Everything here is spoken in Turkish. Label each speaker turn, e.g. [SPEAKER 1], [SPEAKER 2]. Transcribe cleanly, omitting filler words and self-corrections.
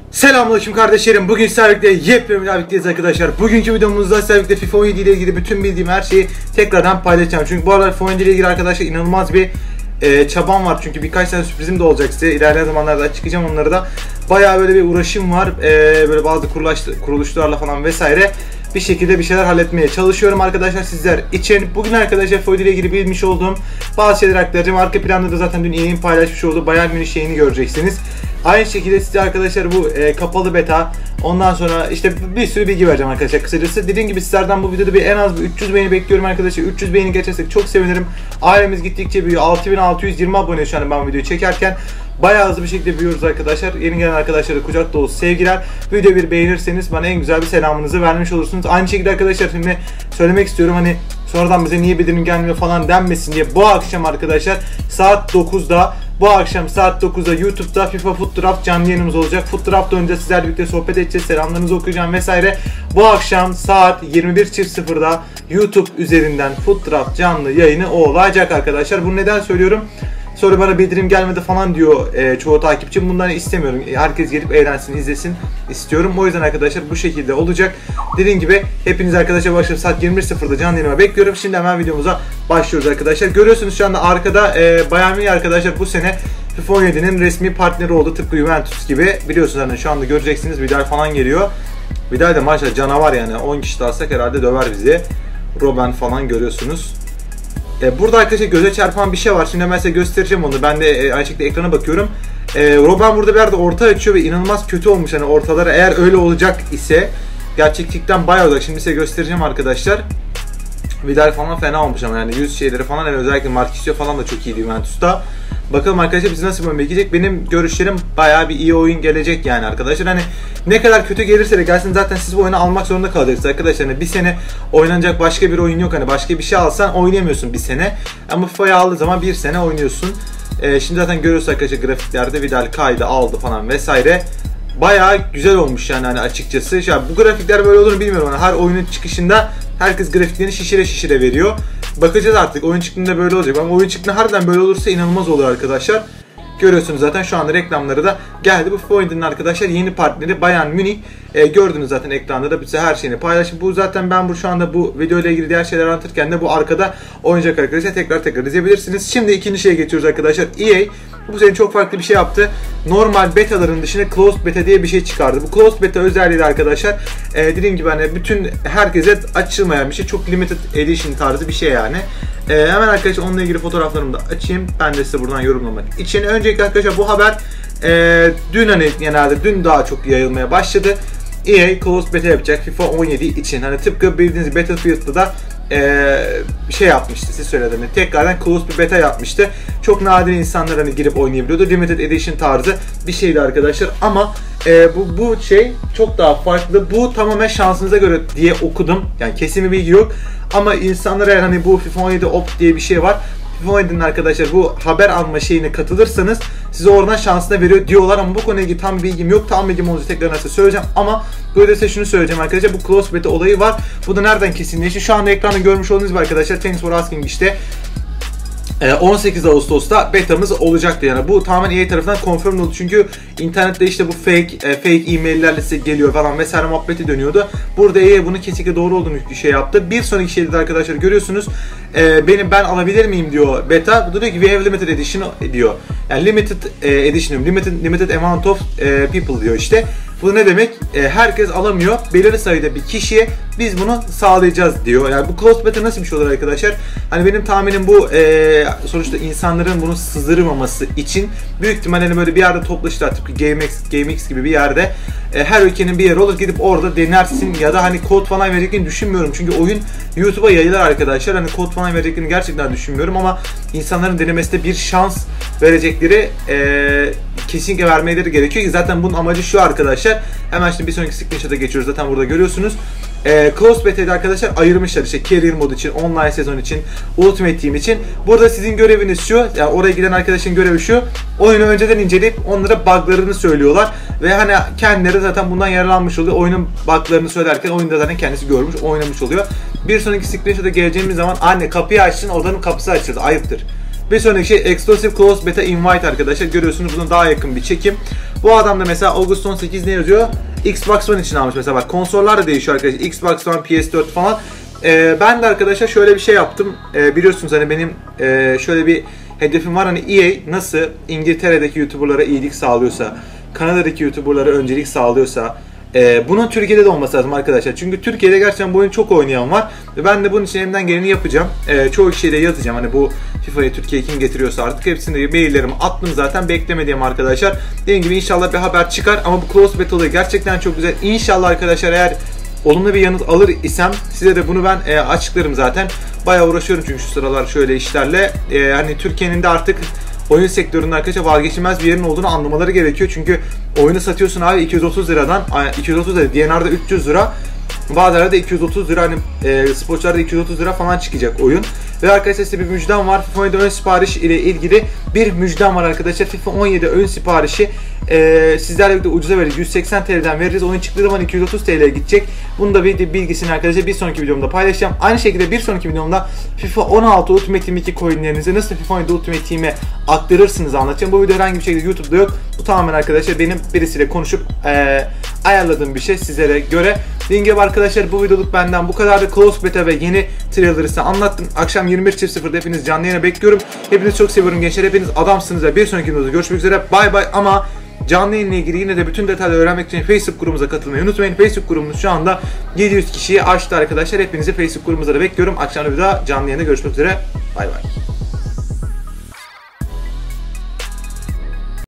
[SPEAKER 1] Selamünaleyküm kardeşlerim. Bugün sizlerle birlikte yepyeni bir birlikteyiz arkadaşlar. Bugünkü videomuzda sizlerle birlikte FIFA 17 ile ilgili bütün bildiğim her şeyi tekrardan paylaşacağım. Çünkü bu aralar FIFA 17 ile ilgili arkadaşlar inanılmaz bir çabam var. Çünkü birkaç tane sürprizim de olacak size. İlerleyen zamanlarda açıklayacağım onları da. Bayağı böyle bir uğraşım var. Böyle bazı kuruluşlarla falan vesaire. Bir şekilde bir şeyler halletmeye çalışıyorum arkadaşlar sizler için. Bugün arkadaşlar FIFA 17 ile ilgili bilmiş olduğum bazı şeyler aktaracağım. Arka planda da zaten dün yayın paylaşmış olduğu Bayern Münih şeyini göreceksiniz. Aynı şekilde size arkadaşlar bu kapalı beta, ondan sonra işte bir sürü bilgi vereceğim arkadaşlar kısacası. Dediğim gibi sizlerden bu videoda en az 300 beğeni bekliyorum arkadaşlar. 300 beğeni geçersek çok sevinirim. Ailemiz gittikçe büyüyor. 6620 abone şu an ben videoyu çekerken. Bayağı hızlı bir şekilde büyüyoruz arkadaşlar. Yeni gelen arkadaşlara kucak dolusu sevgiler. Videoyu bir beğenirseniz bana en güzel bir selamınızı vermiş olursunuz. Aynı şekilde arkadaşlar şimdi söylemek istiyorum, hani sonradan bize niye bildirim gelmiyor falan denmesin diye. Bu akşam arkadaşlar saat 9'da YouTube'da FIFA Foot Draft canlı yayınımız olacak. Foot Draft önce sizlerle birlikte sohbet edeceğiz. Selamlarınızı okuyacağım vesaire. Bu akşam saat 21.00'da YouTube üzerinden Foot Draft canlı yayını olacak arkadaşlar. Bunu neden söylüyorum? Sonra bana bildirim gelmedi falan diyor çoğu takipçim. Bundan istemiyorum. Herkes gelip eğlensin, izlesin istiyorum. O yüzden arkadaşlar bu şekilde olacak. Dediğim gibi hepiniz arkadaşlar başlayıp saat 21.00'da canlı yayınıma bekliyorum. Şimdi hemen videomuza başlıyoruz arkadaşlar. Görüyorsunuz şu anda arkada Bayern Münih arkadaşlar bu sene FIFA 17'nin resmi partneri oldu. Tıpkı Juventus gibi. Biliyorsunuz hani şu anda göreceksiniz, Vidal falan geliyor. Vidal de maşallah canavar yani. 10 kişi de alsak herhalde döver bizi. Robben falan görüyorsunuz. Burada arkadaşlar göze çarpan bir şey var. Şimdi ben size göstereceğim onu. Ben de aynı şekilde ekrana bakıyorum. Robben burada bir yerde orta açıyor ve inanılmaz kötü olmuş hani ortaları. Eğer öyle olacak ise gerçeklikten bayağı uzak. Şimdi size göstereceğim arkadaşlar. Vidal falan fena olmuş ama yani yüz şeyleri falan, yani özellikle Marquinhos falan da çok iyiydi Juventus'ta. Bakalım arkadaşlar bizi nasıl bir bekleyecek. Benim görüşlerim bayağı bir iyi oyun gelecek yani arkadaşlar. Hani ne kadar kötü gelirse de gelsin zaten siz bu oyunu almak zorunda kalacaksınız arkadaşlar. Hani bir sene oynanacak başka bir oyun yok. Hani başka bir şey alsan oynayamıyorsun bir sene. Ama FIFA'yı aldığı zaman bir sene oynuyorsun. Şimdi zaten görüyoruz arkadaşlar grafiklerde Vidal kaydı aldı falan vesaire. Bayağı güzel olmuş yani hani açıkçası. Ya bu grafikler böyle olur mu bilmiyorum. Hani her oyunun çıkışında herkes grafiklerini şişire veriyor. Bakacağız artık. Oyun çıktığında böyle olacak. Ama oyun çıktığında harbiden böyle olursa inanılmaz olur arkadaşlar. Görüyorsunuz zaten şu anda reklamları da geldi. Bu FIFA 17'nin arkadaşlar yeni partneri Bayern Münih. Gördünüz zaten ekranda da bize her şeyini paylaştım. Bu zaten ben şu anda bu video ile ilgili diğer şeyler anlatırken de bu arkada oynayacak arkadaşlar. Tekrar izleyebilirsiniz. Şimdi ikinci şeye geçiyoruz arkadaşlar. EA bu sene çok farklı bir şey yaptı. Normal betaların dışında closed beta diye bir şey çıkardı. Bu closed beta özelliği de arkadaşlar dediğim gibi hani bütün herkese açılmayan bir şey. Çok limited edition tarzı bir şey yani. Hemen arkadaşlar onunla ilgili fotoğraflarımı da açayım. Ben de size buradan yorumlamak için. Öncelikle arkadaşlar bu haber dün hani genelde dün daha çok yayılmaya başladı. EA closed beta yapacak FIFA 17 için. Hani tıpkı bildiğiniz Battlefield'da da şey yapmıştı, siz söylediniz. Tekrardan closed bir beta yapmıştı. Çok nadir insanlar hani girip oynayabiliyordu. Limited edition tarzı bir şeydi arkadaşlar. Ama bu şey çok daha farklı. Bu tamamen şansınıza göre diye okudum. Yani kesin bir bilgi yok. Ama insanlar eğer hani bu FIFA 17 Opt diye bir şey var. FIFA 17'nin arkadaşlar bu haber alma şeyine katılırsanız size oradan şansına veriyor diyorlar ama bu konuyla ilgili tam bilgim yok. Tam bilgim olunca tekrar size söyleyeceğim ama böyle size şunu söyleyeceğim arkadaşlar, bu closed beta olayı var. Bu da nereden kesinleşti? Şu anda ekranda görmüş olduğunuz gibi arkadaşlar, thanks for asking işte 18 Ağustos'ta betamız olacaktı yani. Bu tamamen EA tarafından confirm oldu. Çünkü internette işte bu fake e-maillerle size geliyor falan vesaire muhabbeti dönüyordu. Burada EA bunu kesinlikle doğru olduğunu şey yaptı. Bir sonraki şeyde de arkadaşlar görüyorsunuz. Ben alabilir miyim diyor beta. Bu diyor ki we have limited edition diyor. Yani limited edition, limited amount of people diyor işte. Bu ne demek? Herkes alamıyor. Belirli sayıda bir kişiye biz bunu sağlayacağız diyor. Yani bu closed beta nasıl bir şey olur arkadaşlar? Hani benim tahminim bu sonuçta insanların bunu sızdırmaması için büyük ihtimalle böyle bir yerde toplaşırlar. Tıpkı GameX gibi bir yerde. Her ülkenin bir yeri olur. Gidip orada denersin ya da hani kod falan vereceklerini düşünmüyorum. Çünkü oyun YouTube'a yayılır arkadaşlar. Hani kod falan vereceklerini gerçekten düşünmüyorum ama insanların denemesinde bir şans verecekleri kesinlikle vermeleri gerekiyor ki zaten bunun amacı şu arkadaşlar. Hemen şimdi bir sonraki screenshot'a geçiyoruz. Zaten burada görüyorsunuz. Closed Beta'da arkadaşlar ayırmışlar işte Career Mode için, Online sezon için, Ultimate Team için. Burada sizin göreviniz şu, yani oraya giden arkadaşın görevi şu. Oyunu önceden inceleyip onlara bug'larını söylüyorlar. Ve hani kendileri zaten bundan yararlanmış oluyor. Oyunun bug'larını söylerken oyunda zaten kendisi görmüş, oynamış oluyor. Bir sonraki screenshot'a geleceğimiz zaman anne kapıyı açtın, odanın kapısı açıldı. Ayıptır. Bir sonraki şey Exclusive Closed Beta Invite arkadaşlar. Görüyorsunuz bunun daha yakın bir çekim. Bu adam da mesela August 18 ne yazıyor? Xbox One için almış mesela, bak konsollar da değişiyor arkadaşlar. Xbox One, PS4 falan. Ben de arkadaşlar şöyle bir şey yaptım. Biliyorsunuz hani benim şöyle bir hedefim var. Hani EA nasıl İngiltere'deki YouTuber'lara iyilik sağlıyorsa, Kanada'daki YouTuber'lara öncelik sağlıyorsa, bunun Türkiye'de de olması lazım arkadaşlar. Çünkü Türkiye'de gerçekten bu oyunu çok oynayan var. Ve ben de bunun için elimden geleni yapacağım. Çoğu kişiye de yazacağım. Hani bu FIFA'yı Türkiye'ye kim getiriyorsa artık hepsinde maillerimi attım zaten. Beklemediğim arkadaşlar. Dediğim gibi inşallah bir haber çıkar. Ama bu Close Beta olayı gerçekten çok güzel. İnşallah arkadaşlar eğer olumlu bir yanıt alır isem size de bunu ben açıklarım zaten. Bayağı uğraşıyorum çünkü şu sıralar şöyle işlerle. Hani Türkiye'nin de artık oyun sektöründe arkadaşlar vazgeçilmez bir yerin olduğunu anlamaları gerekiyor. Çünkü oyunu satıyorsun abi 230 liradan, 230 lira, DNR'da 300 lira, bazıları 230 lira, hani sporcularda 230 lira falan çıkacak oyun. Ve arkadaşlar size bir müjdem var. FIFA 17 ön sipariş ile ilgili bir müjdem var arkadaşlar. FIFA 17 ön siparişi sizlerle birlikte ucuza veririz. 180 TL'den veririz. Oyun çıktığı zaman 230 TL'ye gidecek. Bunu da bilgisini arkadaşlar bir sonraki videomda paylaşacağım. Aynı şekilde bir sonraki videomda FIFA 16 Ultimate Team 2 coinlerinizi nasıl FIFA 17 Ultimate Team'e aktarırsınız anlatacağım. Bu video herhangi bir şekilde YouTube'da yok. Bu tamamen arkadaşlar benim birisiyle konuşup ayarladığım bir şey sizlere göre. Dediğim gibi arkadaşlar bu videoluk benden bu kadardı. Close Beta ve yeni trailer'ı size anlattım. Akşam 21.00'da hepiniz canlı yayına bekliyorum. Hepinizi çok seviyorum gençler. Hepiniz adamsınız ve bir sonraki videoda görüşmek üzere. Bay bay. Ama canlı yayınla ilgili yine de bütün detayları öğrenmek için Facebook grubumuza katılmayı unutmayın. Facebook grubumuz şu anda 700 kişiyi aştı arkadaşlar. Hepinizi Facebook grubumuza da bekliyorum. Akşam bir daha canlı yayında görüşmek üzere. Bay bay.